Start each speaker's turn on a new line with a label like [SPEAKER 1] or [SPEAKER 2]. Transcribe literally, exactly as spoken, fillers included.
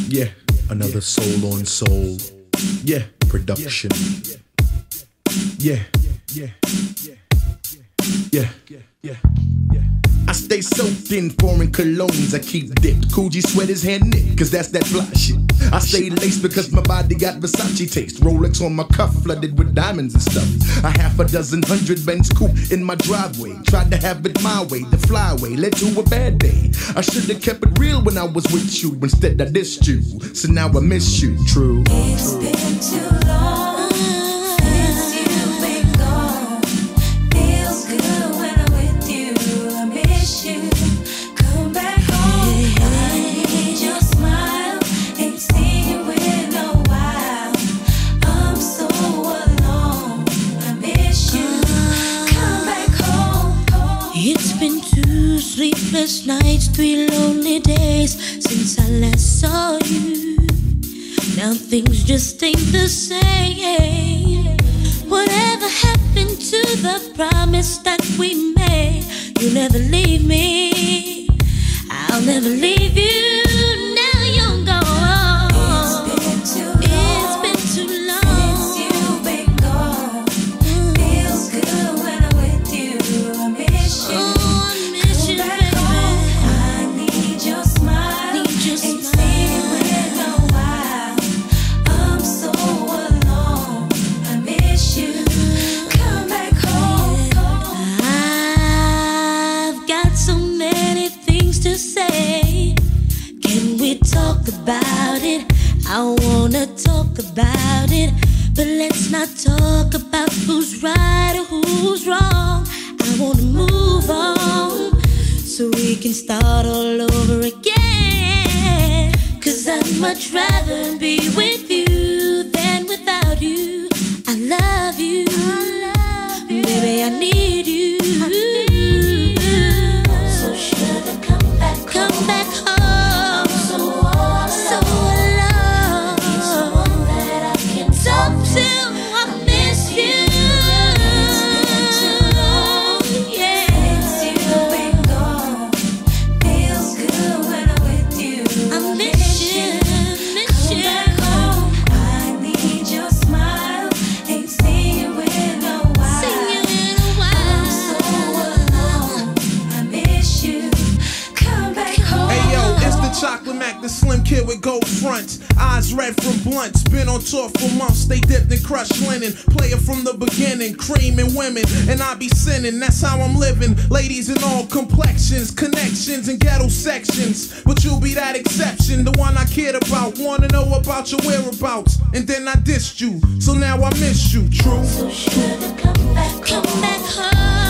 [SPEAKER 1] Yeah, another soul on soul. Yeah, production. Yeah, yeah, yeah, yeah, yeah. I stay soaked in foreign colognes. I keep dipped. Coogee sweaters hand knit, cause that's that fly shit. I stay laced because my body got Versace taste. Rolex on my cuff, flooded with diamonds and stuff. A half a dozen hundred Benz coupe in my driveway. Tried to have it my way, the flyway led to a bad day. I should've kept it real when I was with you. Instead I dissed you, so now I miss you. True.
[SPEAKER 2] It's been too long.
[SPEAKER 3] Sleepless nights, three lonely days since I last saw you. Now things just ain't the same. Whatever happened to the promise that we made? You'll never leave me, I'll never leave you. Now you're gone.
[SPEAKER 2] It's been too long.
[SPEAKER 3] It's been too long
[SPEAKER 2] since you've been gone. Feels good when I'm with you. I miss you.
[SPEAKER 3] Oh, about it, I wanna talk about it, but let's not talk about who's right or who's wrong. I wanna move on so we can start all over again. Cause I'd much rather be with you than without you. I love you, I love you. Baby, I need you. I need you.
[SPEAKER 2] So sugar, come back,
[SPEAKER 3] come
[SPEAKER 2] home.
[SPEAKER 3] back home.
[SPEAKER 4] Chocolate Mac, the slim kid with gold fronts. Eyes red from blunts. Been on tour for months. They dipped in crushed linen. Player from the beginning. Creaming women. And I be sinning. That's how I'm living. Ladies in all complexions. Connections and ghetto sections. But you'll be that exception. The one I cared about. Wanna know about your whereabouts. And then I dissed you. So now I miss you. True.
[SPEAKER 2] So sugar, come back,
[SPEAKER 3] come back home.